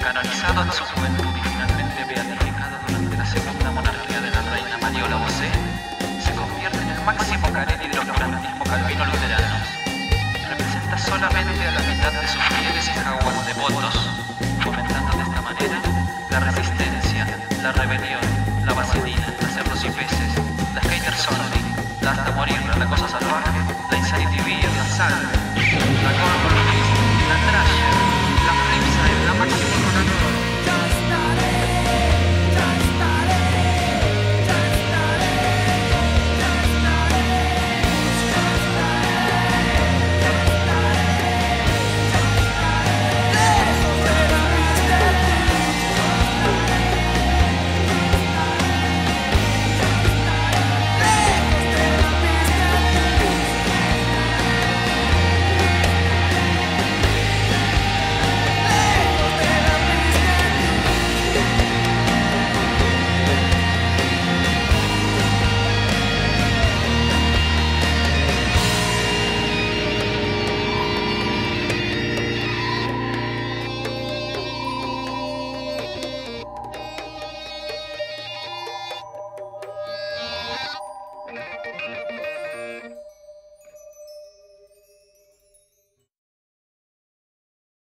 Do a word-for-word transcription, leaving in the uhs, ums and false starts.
Canonizado en su juventud y finalmente beatificado durante la segunda monarquía de la reina Mariola Bosé, se convierte en el máximo careni del oscurantismo calvino luterano. Representa solamente a la mitad de sus fieles y jaguas devotos, fomentando de esta manera la resistencia, la rebelión, la vaselina, las cerdos y peces, la skater zombie, la hasta morir, la cosa salvaje, la insanity beer, la sal, la corporate, la trasher,